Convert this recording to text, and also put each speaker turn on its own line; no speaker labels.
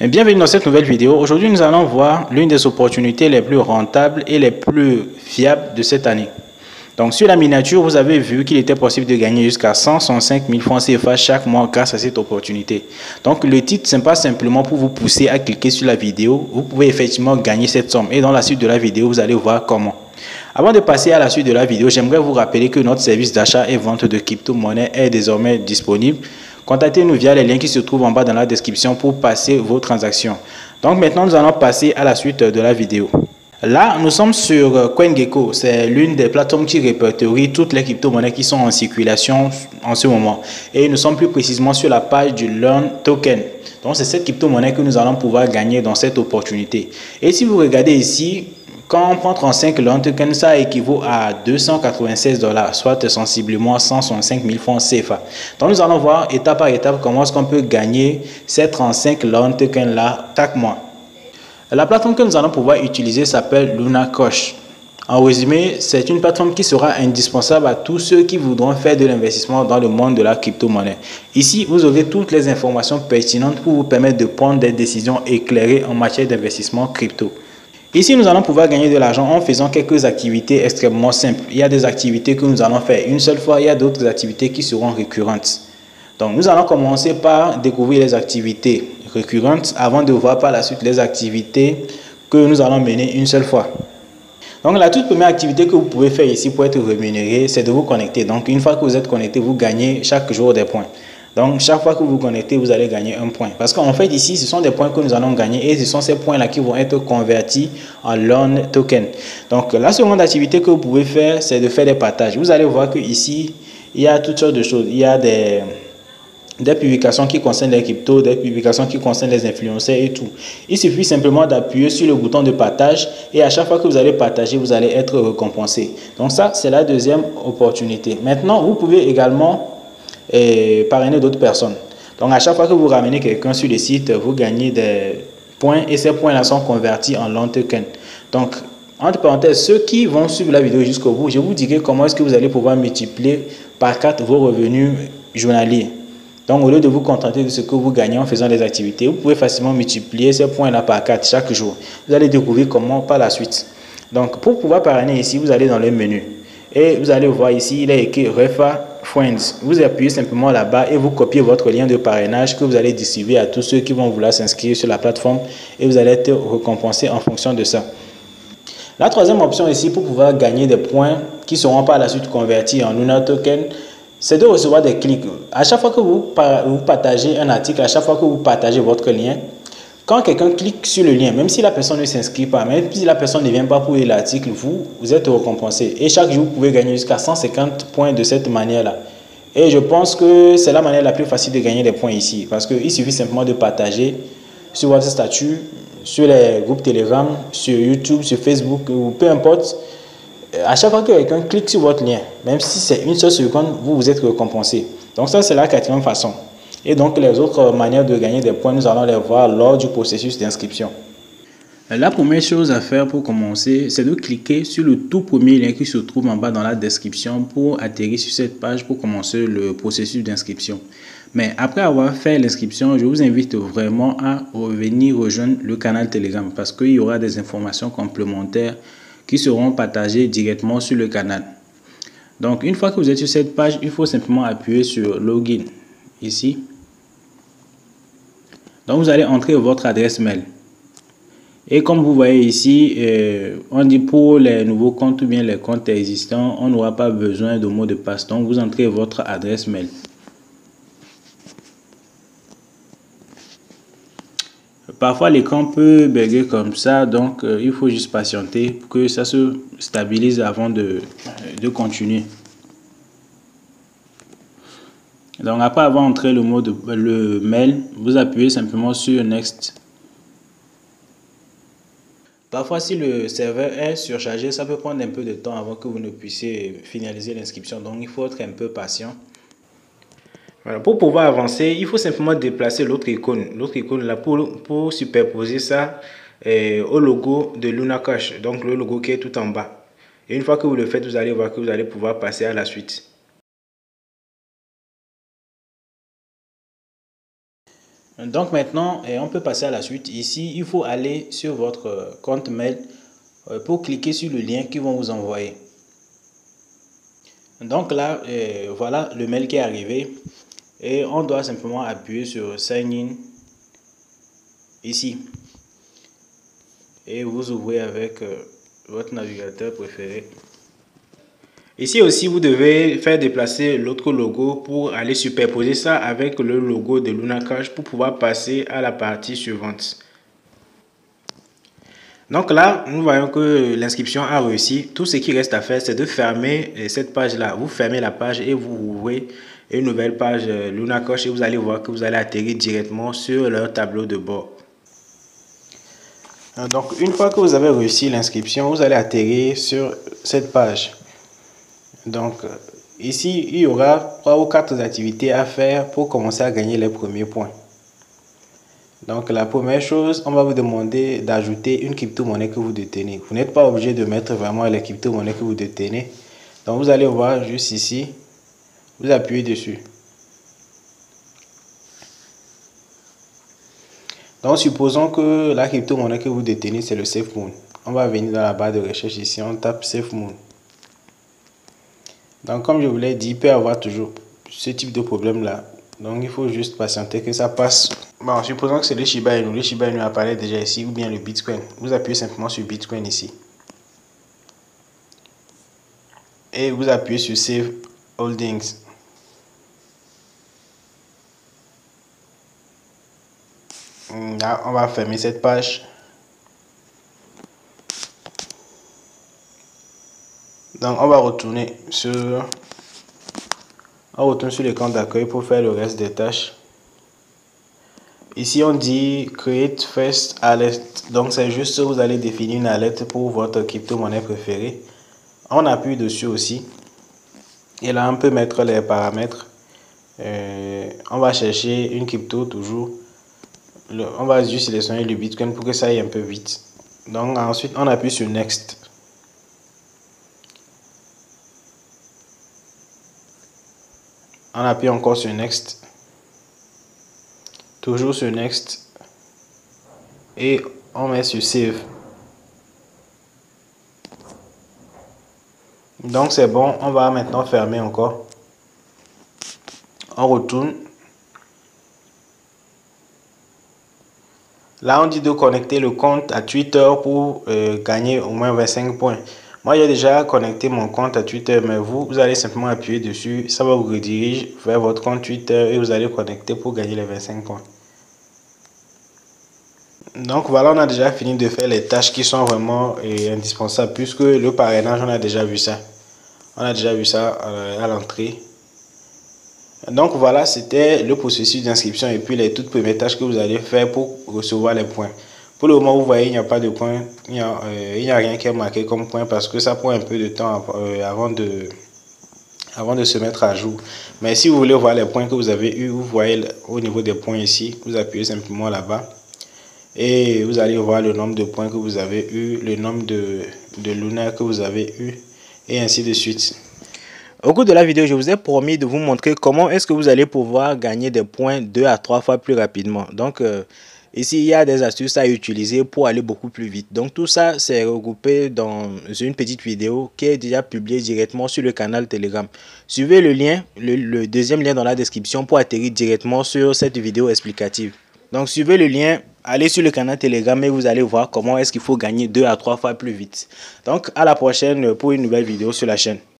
Bienvenue dans cette nouvelle vidéo. Aujourd'hui, nous allons voir l'une des opportunités les plus rentables et les plus fiables de cette année. Donc, sur la miniature, vous avez vu qu'il était possible de gagner jusqu'à 165 000 francs CFA chaque mois grâce à cette opportunité. Donc, le titre, ce n'est pas simplement pour vous pousser à cliquer sur la vidéo. Vous pouvez effectivement gagner cette somme. Et dans la suite de la vidéo, vous allez voir comment. Avant de passer à la suite de la vidéo, j'aimerais vous rappeler que notre service d'achat et vente de crypto-monnaies est désormais disponible. Contactez-nous via les liens qui se trouvent en bas dans la description pour passer vos transactions. Donc maintenant, nous allons passer à la suite de la vidéo. Là, nous sommes sur CoinGecko. C'est l'une des plateformes qui répertorie toutes les crypto-monnaies qui sont en circulation en ce moment. Et nous sommes plus précisément sur la page du Learn Token. Donc c'est cette crypto-monnaie que nous allons pouvoir gagner dans cette opportunité. Et si vous regardez ici, quand on prend 35 Learn Token, ça équivaut à 296 $, soit sensiblement 165 000 francs CFA. Donc nous allons voir étape par étape comment est-ce qu'on peut gagner ces 35 Learn Token là chaque mois. La plateforme que nous allons pouvoir utiliser s'appelle Lunacoche. En résumé, c'est une plateforme qui sera indispensable à tous ceux qui voudront faire de l'investissement dans le monde de la crypto-monnaie. Ici, vous aurez toutes les informations pertinentes pour vous permettre de prendre des décisions éclairées en matière d'investissement crypto. Ici, nous allons pouvoir gagner de l'argent en faisant quelques activités extrêmement simples. Il y a des activités que nous allons faire une seule fois, il y a d'autres activités qui seront récurrentes. Donc, nous allons commencer par découvrir les activités récurrentes avant de voir par la suite les activités que nous allons mener une seule fois. Donc, la toute première activité que vous pouvez faire ici pour être rémunéré, c'est de vous connecter. Donc, une fois que vous êtes connecté, vous gagnez chaque jour des points. Donc, chaque fois que vous vous connectez, vous allez gagner un point. Parce qu'en fait, ici, ce sont des points que nous allons gagner et ce sont ces points-là qui vont être convertis en Learn Token. Donc, la seconde activité que vous pouvez faire, c'est de faire des partages. Vous allez voir qu'ici, il y a toutes sortes de choses. Il y a des publications qui concernent les cryptos, des publications qui concernent les influenceurs et tout. Il suffit simplement d'appuyer sur le bouton de partage et à chaque fois que vous allez partager, vous allez être récompensé. Donc ça, c'est la deuxième opportunité. Maintenant, vous pouvez également parrainer d'autres personnes. Donc à chaque fois que vous ramenez quelqu'un sur le site, vous gagnez des points et ces points-là sont convertis en Learn Token. Donc entre parenthèses, ceux qui vont suivre la vidéo jusqu'au bout, je vous dirai comment est-ce que vous allez pouvoir multiplier par 4 vos revenus journaliers. Donc au lieu de vous contenter de ce que vous gagnez en faisant des activités, vous pouvez facilement multiplier ces points-là par 4 chaque jour. Vous allez découvrir comment par la suite. Donc pour pouvoir parrainer ici, vous allez dans le menu et vous allez voir ici, il est écrit Refa Friends. Vous appuyez simplement là-bas et vous copiez votre lien de parrainage que vous allez distribuer à tous ceux qui vont vouloir s'inscrire sur la plateforme et vous allez être récompensé en fonction de ça. La troisième option ici pour pouvoir gagner des points qui seront par la suite convertis en Luna Token, c'est de recevoir des clics. À chaque fois que vous partagez un article, à chaque fois que vous partagez votre lien, quand quelqu'un clique sur le lien, même si la personne ne s'inscrit pas, même si la personne ne vient pas pour lire l'article, vous êtes récompensé. Et chaque jour, vous pouvez gagner jusqu'à 150 points de cette manière-là. Et je pense que c'est la manière la plus facile de gagner des points ici. Parce qu'il suffit simplement de partager sur votre statut, sur les groupes Telegram, sur YouTube, sur Facebook, ou peu importe. À chaque fois que quelqu'un clique sur votre lien, même si c'est une seule seconde, vous êtes récompensé. Donc ça, c'est la quatrième façon. Et donc, les autres manières de gagner des points, nous allons les voir lors du processus d'inscription. La première chose à faire pour commencer, c'est de cliquer sur le tout premier lien qui se trouve en bas dans la description pour atterrir sur cette page pour commencer le processus d'inscription. Mais après avoir fait l'inscription, je vous invite vraiment à revenir rejoindre le canal Telegram parce qu'il y aura des informations complémentaires qui seront partagées directement sur le canal. Donc, une fois que vous êtes sur cette page, il faut simplement appuyer sur Login ici. Donc, vous allez entrer votre adresse mail. Et comme vous voyez ici, on dit pour les nouveaux comptes ou bien les comptes existants, on n'aura pas besoin de mot de passe. Donc, vous entrez votre adresse mail. Parfois, l'écran peut bugger comme ça, donc il faut juste patienter pour que ça se stabilise avant de continuer. Donc, après avoir entré le mail, vous appuyez simplement sur Next. Parfois, si le serveur est surchargé, ça peut prendre un peu de temps avant que vous ne puissiez finaliser l'inscription. Donc, il faut être un peu patient. Voilà. Pour pouvoir avancer, il faut simplement déplacer l'autre icône là pour superposer ça au logo de Lunacoche. Donc, le logo qui est tout en bas. Et une fois que vous le faites, vous allez voir que vous allez pouvoir passer à la suite. Donc maintenant, on peut passer à la suite. Ici, il faut aller sur votre compte mail pour cliquer sur le lien qu'ils vont vous envoyer. Donc là, voilà le mail qui est arrivé. Et on doit simplement appuyer sur Sign In ici. Et vous ouvrez avec votre navigateur préféré. Ici aussi, vous devez faire déplacer l'autre logo pour aller superposer ça avec le logo de Lunacash pour pouvoir passer à la partie suivante. Donc là, nous voyons que l'inscription a réussi. Tout ce qui reste à faire, c'est de fermer cette page-là. Vous fermez la page et vous ouvrez une nouvelle page Lunacash et vous allez voir que vous allez atterrir directement sur leur tableau de bord. Donc, une fois que vous avez réussi l'inscription, vous allez atterrir sur cette page. Donc, ici, il y aura 3 ou 4 activités à faire pour commencer à gagner les premiers points. Donc, la première chose, on va vous demander d'ajouter une crypto-monnaie que vous détenez. Vous n'êtes pas obligé de mettre vraiment les crypto-monnaies que vous détenez. Donc, vous allez voir juste ici, vous appuyez dessus. Donc, supposons que la crypto-monnaie que vous détenez, c'est le SafeMoon. On va venir dans la barre de recherche ici, on tape SafeMoon. Donc, comme je vous l'ai dit, il peut y avoir toujours ce type de problème-là. Donc, il faut juste patienter que ça passe. Bon, supposons que c'est le Shiba Inu. Le Shiba Inu apparaît déjà ici, ou bien le Bitcoin. Vous appuyez simplement sur Bitcoin ici. Et vous appuyez sur Save Holdings. Là, on va fermer cette page. Donc, on va retourner sur le compte d'accueil pour faire le reste des tâches. Ici, on dit Create First Alert. Donc, c'est juste vous allez définir une alerte pour votre crypto-monnaie préférée. On appuie dessus aussi. Et là, on peut mettre les paramètres. On va chercher une crypto toujours. On va juste sélectionner le Bitcoin pour que ça aille un peu vite. Donc, ensuite, on appuie sur Next. On appuie encore sur Next. Toujours sur Next. Et on met sur Save. Donc c'est bon, on va maintenant fermer encore. On retourne. Là, on dit de connecter le compte à Twitter pour gagner au moins 25 points. Moi, j'ai déjà connecté mon compte à Twitter, mais vous allez simplement appuyer dessus. Ça va vous rediriger vers votre compte Twitter et vous allez connecter pour gagner les 25 points. Donc voilà, on a déjà fini de faire les tâches qui sont vraiment indispensables puisque le parrainage, on a déjà vu ça. On a déjà vu ça à l'entrée. Donc voilà, c'était le processus d'inscription et puis les toutes premières tâches que vous allez faire pour recevoir les points. Pour le moment, vous voyez, il n'y a pas de points. Il n'y a rien qui est marqué comme point parce que ça prend un peu de temps avant de se mettre à jour. Mais si vous voulez voir les points que vous avez eu, vous voyez au niveau des points ici, vous appuyez simplement là-bas. Et vous allez voir le nombre de points que vous avez eu, le nombre de lunaires que vous avez eu et ainsi de suite. Au cours de la vidéo, je vous ai promis de vous montrer comment est-ce que vous allez pouvoir gagner des points 2 à 3 fois plus rapidement. Donc ici, il y a des astuces à utiliser pour aller beaucoup plus vite. Donc tout ça, c'est regroupé dans une petite vidéo qui est déjà publiée directement sur le canal Telegram. Suivez le lien, le deuxième lien dans la description pour atterrir directement sur cette vidéo explicative. Donc suivez le lien, allez sur le canal Telegram et vous allez voir comment est-ce qu'il faut gagner 2 à 3 fois plus vite. Donc à la prochaine pour une nouvelle vidéo sur la chaîne.